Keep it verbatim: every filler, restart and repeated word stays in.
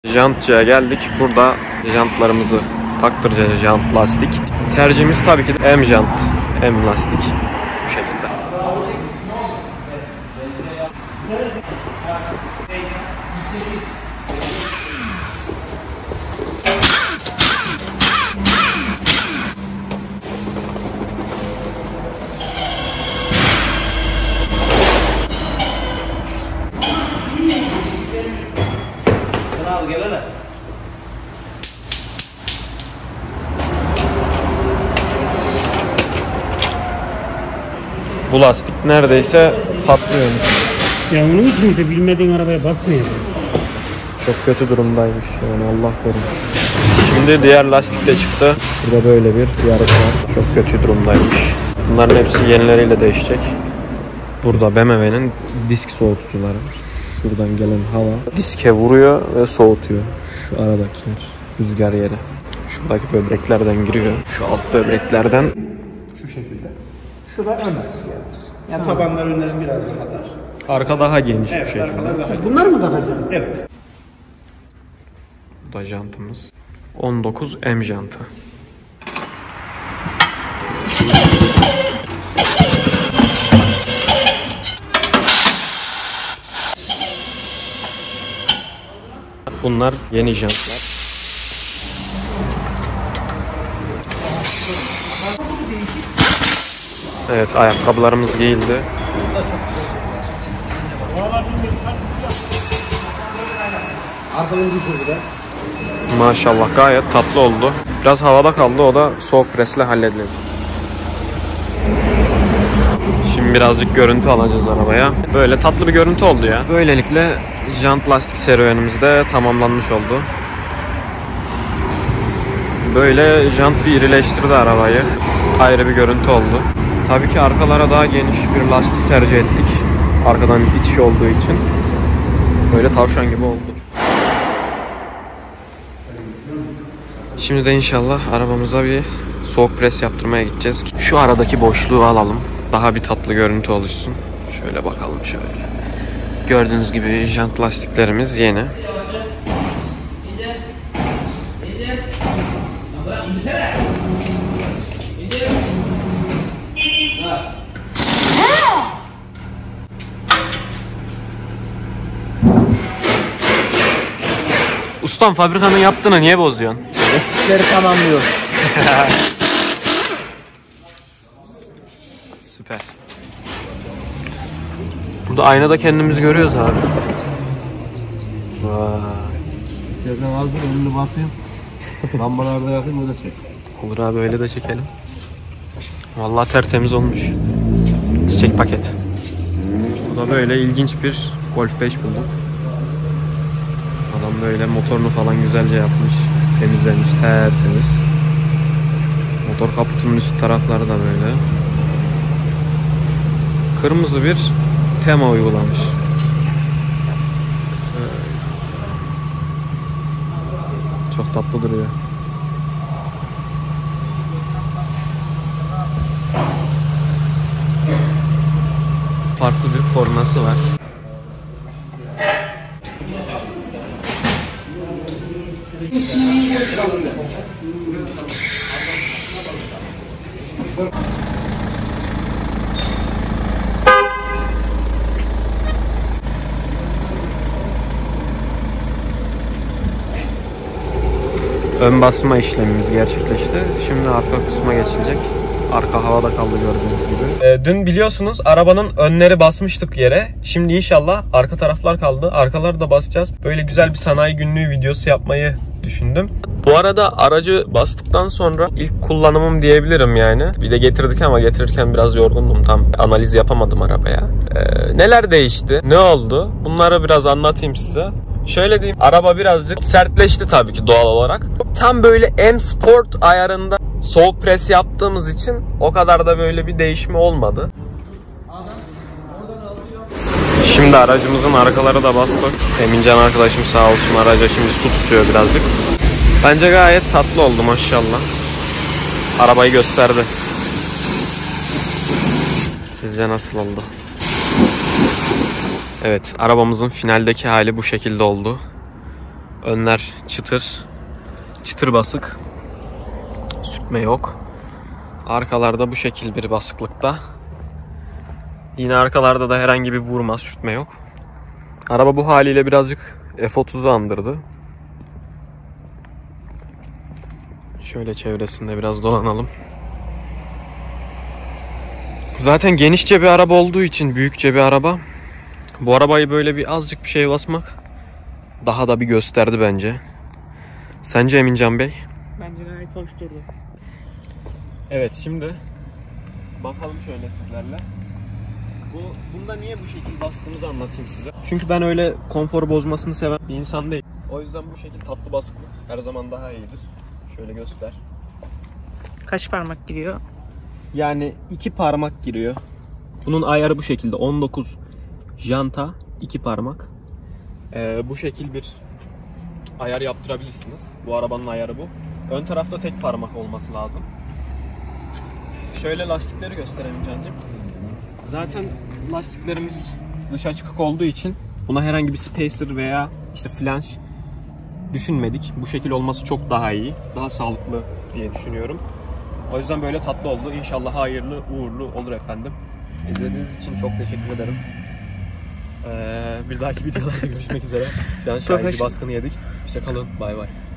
Jantçıya geldik. Burada jantlarımızı taktıracağız, jant lastik. Tercihimiz tabii ki de M jant, M lastik. Bu şekilde. Bu lastik neredeyse patlıyor. Ya onun için işte bilmediğin arabaya basmıyor. Çok kötü durumdaymış yani, Allah korusun. Şimdi diğer lastik de çıktı. Burada böyle bir yarık var. Çok kötü durumdaymış. Bunların hepsi yenileriyle değişecek. Burada B M W'nin disk soğutucuları. Şuradan gelen hava diske vuruyor ve soğutuyor. Şu aradaki yer, rüzgar yeri. Şuradaki böbreklerden giriyor. Şu alt böbreklerden. Şu şekilde. Şu da ön lastik yerimiz. Yani tabanlar önlerin biraz daha dar. Arka daha geniş Evet, bir şekilde. Bunlar mı takacağım? Evet. Bu da jantımız. on dokuz M jantı. Bunlar yeni jantlar. Evet, ayakkabılarımız giyildi. Maşallah gayet tatlı oldu. Biraz havada kaldı, o da soğuk presle halledilir. Şimdi birazcık görüntü alacağız arabaya. Böyle tatlı bir görüntü oldu ya. Böylelikle jant lastik serüvenimiz de tamamlanmış oldu. Böyle jant bir irileştirdi arabayı. Ayrı bir görüntü oldu. Tabii ki arkalara daha geniş bir lastik tercih ettik. Arkadan itiş olduğu için. Böyle tavşan gibi oldu. Şimdi de inşallah arabamıza bir soğuk pres yaptırmaya gideceğiz. Şu aradaki boşluğu alalım. Daha bir tatlı görüntü oluşsun. Şöyle bakalım şöyle. Gördüğünüz gibi jant lastiklerimiz yeni. Ustam, fabrikanın yaptığını niye bozuyorsun? Eksikleri tamamlıyor. Süper. Burada aynada kendimizi görüyoruz abi. Vay. Yerden aldım, önünü basayım. Lambalarda yakayım, öyle çek. Olur abi, öyle de çekelim. Vallahi tertemiz olmuş. Çiçek paket. Burada böyle ilginç bir Golf beş buldum. Adam böyle motorunu falan güzelce yapmış. Temizlemiş, tertemiz. Motor kaputunun üst tarafları da böyle. Kırmızı bir tema uygulamış. Çok tatlı duruyor. Farklı bir kornası var. Ön basma işlemimiz gerçekleşti. Şimdi arka kısma geçilecek. Arka havada kaldı gördüğünüz gibi. Ee, dün biliyorsunuz arabanın önleri basmıştık yere. Şimdi inşallah arka taraflar kaldı. Arkaları da basacağız. Böyle güzel bir sanayi günlüğü videosu yapmayı düşündüm. Bu arada aracı bastıktan sonra ilk kullanımım diyebilirim yani. Bir de getirdik ama getirirken biraz yorgundum. Tam analiz yapamadım arabaya. Ee, neler değişti? Ne oldu? Bunları biraz anlatayım size. Şöyle diyeyim, araba birazcık sertleşti tabii ki doğal olarak. Tam böyle M Sport ayarında soğuk pres yaptığımız için o kadar da böyle bir değişme olmadı. Şimdi aracımızın arkaları da bastık. Emincan arkadaşım sağ olsun araca şimdi su tutuyor birazcık. Bence gayet tatlı oldu maşallah. Arabayı gösterdi. Sizce nasıl oldu? Evet, arabamızın finaldeki hali bu şekilde oldu. Önler çıtır. Çıtır basık. Sürtme yok. Arkalarda bu şekil bir basıklıkta. Yine arkalarda da herhangi bir vurma, sürtme yok. Araba bu haliyle birazcık F otuzu andırdı. Şöyle çevresinde biraz dolanalım. Zaten genişçe bir araba olduğu için, büyükçe bir araba. Bu arabayı böyle bir azıcık bir şey basmak daha da bir gösterdi bence. Sence Emincan Bey? Bence gayet hoş durdu. Evet, şimdi bakalım şöyle sizlerle. Bu, bunda niye bu şekilde bastığımızı anlatayım size. Çünkü ben öyle konfor bozmasını seven bir insan değilim. O yüzden bu şekilde tatlı basıklık her zaman daha iyidir. Şöyle göster. Kaç parmak giriyor? Yani iki parmak giriyor. Bunun ayarı bu şekilde. on dokuz janta, iki parmak. Ee, bu şekil bir ayar yaptırabilirsiniz. Bu arabanın ayarı bu. Ön tarafta tek parmak olması lazım. Şöyle lastikleri göstereyim Cancığım. Zaten lastiklerimiz dışa çıkık olduğu için buna herhangi bir spacer veya işte flanş düşünmedik. Bu şekil olması çok daha iyi. Daha sağlıklı diye düşünüyorum. O yüzden böyle tatlı oldu. İnşallah hayırlı uğurlu olur efendim. İzlediğiniz için çok teşekkür ederim. Ee, bir dahaki videolarda görüşmek üzere. Şu an şahinci baskını yedik. Hoşça kalın. Bay bay.